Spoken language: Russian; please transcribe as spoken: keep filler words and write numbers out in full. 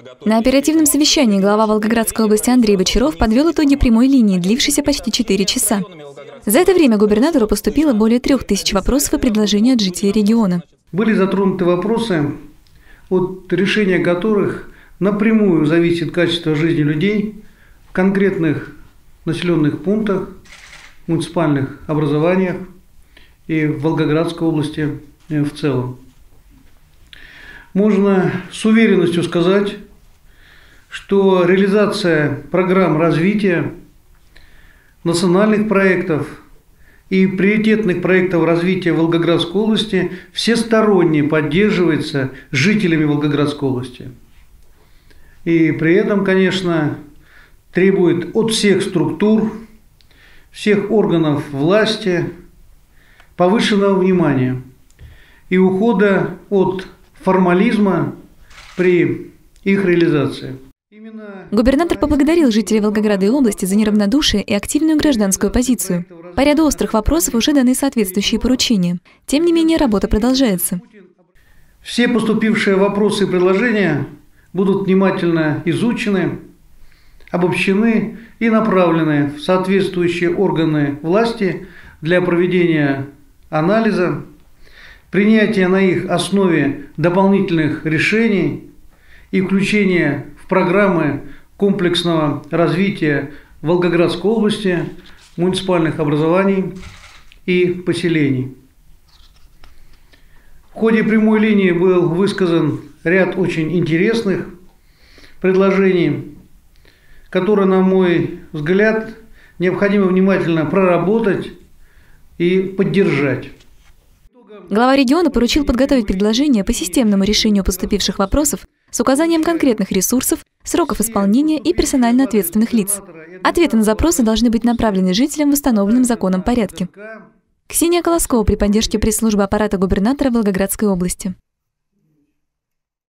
На оперативном совещании глава Волгоградской области Андрей Бочаров подвел итоги прямой линии, длившейся почти четыре часа. За это время губернатору поступило более трех тысяч вопросов и предложений от жителей региона. Были затронуты вопросы, от решения которых напрямую зависит качество жизни людей в конкретных населенных пунктах, муниципальных образованиях и в Волгоградской области в целом. Можно с уверенностью сказать, что реализация программ развития, национальных проектов и приоритетных проектов развития Волгоградской области всесторонне поддерживается жителями Волгоградской области. И при этом, конечно, требует от всех структур, всех органов власти повышенного внимания и ухода от формализма при их реализации. Губернатор поблагодарил жителей Волгограда и области за неравнодушие и активную гражданскую позицию. По ряду острых вопросов уже даны соответствующие поручения. Тем не менее, работа продолжается. Все поступившие вопросы и предложения будут внимательно изучены, обобщены и направлены в соответствующие органы власти для проведения анализа, принятия на их основе дополнительных решений и включения в программы комплексного развития Волгоградской области, муниципальных образований и поселений. В ходе прямой линии был высказан ряд очень интересных предложений, которые, на мой взгляд, необходимо внимательно проработать и поддержать. Глава региона поручил подготовить предложения по системному решению поступивших вопросов с указанием конкретных ресурсов, сроков исполнения и персонально ответственных лиц. Ответы на запросы должны быть направлены жителям в установленном законом порядке. Ксения Колоскова при поддержке пресс-службы аппарата губернатора Волгоградской области.